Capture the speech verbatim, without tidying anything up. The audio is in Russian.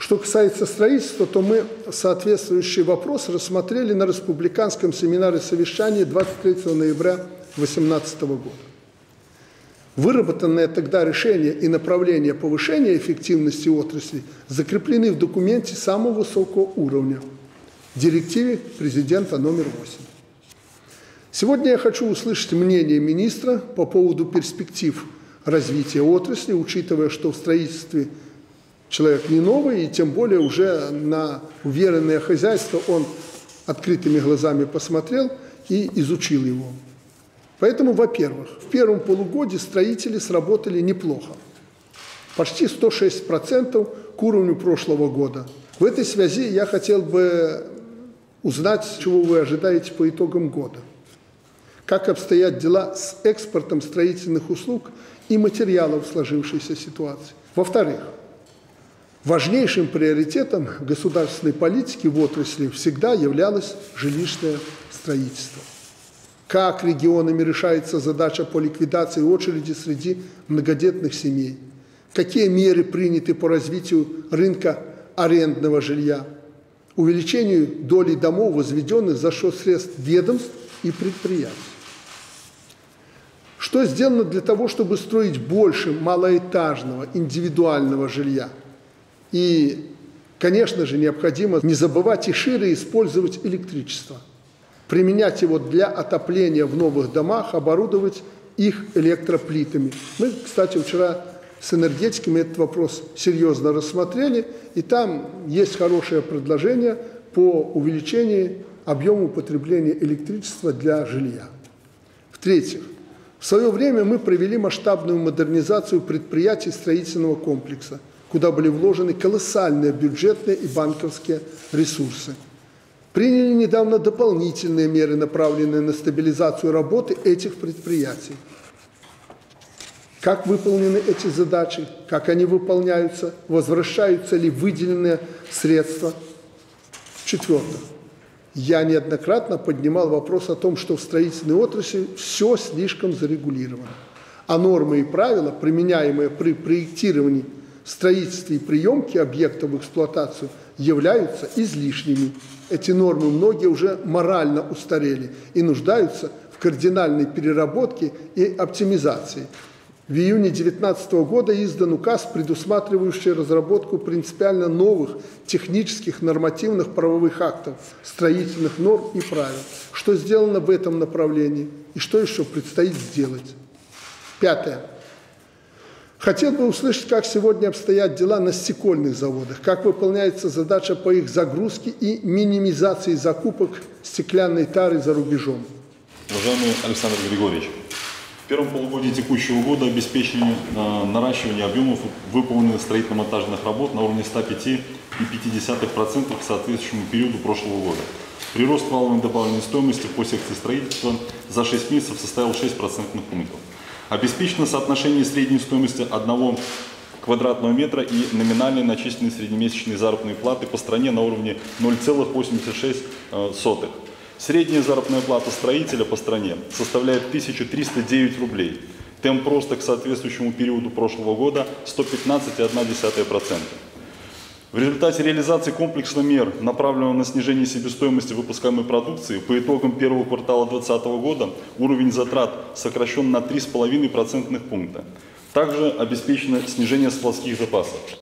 Что касается строительства, то мы соответствующий вопрос рассмотрели на республиканском семинаре совещания двадцать третьего ноября две тысячи восемнадцатого года. Выработанные тогда решения и направления повышения эффективности отрасли закреплены в документе самого высокого уровня – директиве президента номер восемь. Сегодня я хочу услышать мнение министра по поводу перспектив развития отрасли, учитывая, что в строительстве человек не новый, и тем более уже на уверенное хозяйство он открытыми глазами посмотрел и изучил его. Поэтому, во-первых, в первом полугодии строители сработали неплохо. Почти сто шесть процентов к уровню прошлого года. В этой связи я хотел бы узнать, чего вы ожидаете по итогам года. Как обстоят дела с экспортом строительных услуг и материалов в сложившейся ситуации. Во-вторых, важнейшим приоритетом государственной политики в отрасли всегда являлось жилищное строительство. Как регионами решается задача по ликвидации очереди среди многодетных семей? Какие меры приняты по развитию рынка арендного жилья? Увеличению доли домов, возведенных за счет средств ведомств и предприятий? Что сделано для того, чтобы строить больше малоэтажного индивидуального жилья? И, конечно же, необходимо не забывать и шире использовать электричество. Применять его для отопления в новых домах, оборудовать их электроплитами. Мы, кстати, вчера с энергетиками этот вопрос серьезно рассмотрели, и там есть хорошее предложение по увеличению объема употребления электричества для жилья. В-третьих, в свое время мы провели масштабную модернизацию предприятий строительного комплекса, куда были вложены колоссальные бюджетные и банковские ресурсы. Приняли недавно дополнительные меры, направленные на стабилизацию работы этих предприятий. Как выполнены эти задачи, как они выполняются, возвращаются ли выделенные средства. В-четвертых, я неоднократно поднимал вопрос о том, что в строительной отрасли все слишком зарегулировано, а нормы и правила, применяемые при проектировании, строительстве и приемке объектов в эксплуатацию, являются излишними. Эти нормы многие уже морально устарели и нуждаются в кардинальной переработке и оптимизации. В июне две тысячи девятнадцатого года издан указ, предусматривающий разработку принципиально новых технических нормативных правовых актов, строительных норм и правил. Что сделано в этом направлении и что еще предстоит сделать? Пятое. Хотел бы услышать, как сегодня обстоят дела на стекольных заводах, как выполняется задача по их загрузке и минимизации закупок стеклянной тары за рубежом. Уважаемый Александр Григорьевич, в первом полугодии текущего года обеспечение э, наращивания объемов выполненных строительно-монтажных работ на уровне ста пяти и пяти десятых процента к соответствующему периоду прошлого года. Прирост валовой добавленной стоимости по секции строительства за шесть месяцев составил шесть процентных пунктов. Обеспечено соотношение средней стоимости одного квадратного метра и номинальной начисленной среднемесячной заработной платы по стране на уровне ноль целых восемьдесят шесть сотых. Средняя заработная плата строителя по стране составляет тысячу триста девять рублей. Темп роста к соответствующему периоду прошлого года сто пятнадцать целых одна десятая процента. В результате реализации комплекса мер, направленного на снижение себестоимости выпускаемой продукции, по итогам первого квартала две тысячи двадцатого года уровень затрат сокращен на три целых пять десятых процентных пункта. Также обеспечено снижение складских запасов.